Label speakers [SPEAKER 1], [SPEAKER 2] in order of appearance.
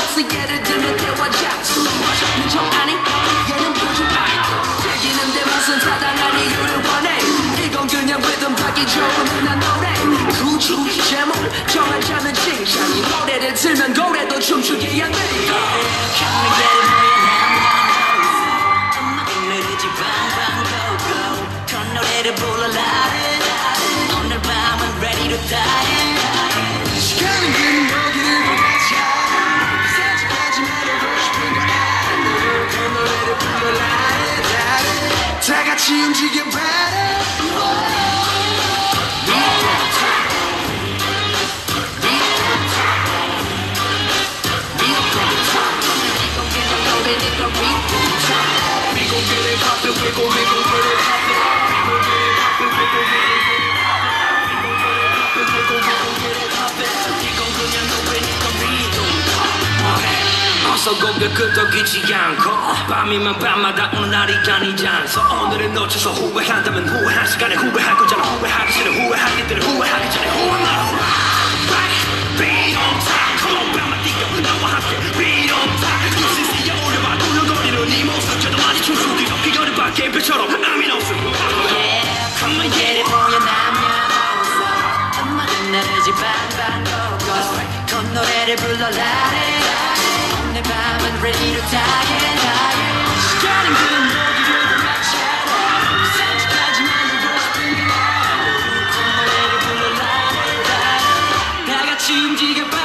[SPEAKER 1] 없어 예를 들면 대화자 술 마셔 척 아니 얘는 요즘 아이콘 즐기는데 무슨 타당한 이유를 원해 이건 그냥 리듬 타기 좋은 난 노래 굳이 제목을 정하자면 칭찬이 노래를 틀면 고래도 춤추게 안 되니까 느리지 방방고고 그 노래를 불러라 오늘 밤은 ready to die 시간은 그는 여기를 돌아차 산책하지 말고 싶은 걸 알아 그 노래를 불러라 다 같이 움직여봐라 어서 고개 끄덕이지 않고 밤이면 밤마다 오는 날이 아니지 않소 오늘을 놓쳐서 후회한다면 후회할 시간에 후회할 거잖아 후회하기 전에 후회할 일들을 후회하기 전에 후회하라 Be on time Come on 밤만 뛰어 나와 함께 Be on time 유신시에 올려봐 굴러거리는 네 모습 저도 많이 춤추기 기거리 밖에 별처럼 아무 없음 Come on get it 보여 남녀노소 음악은 느리지 방방고고 그 노래를 불러라 오늘 밤은 ready to die 시간은 그는 여기를 돌아차라 산책하지 말고 싶은 게 나라 그 노래를 불러라 다 같이 움직여봐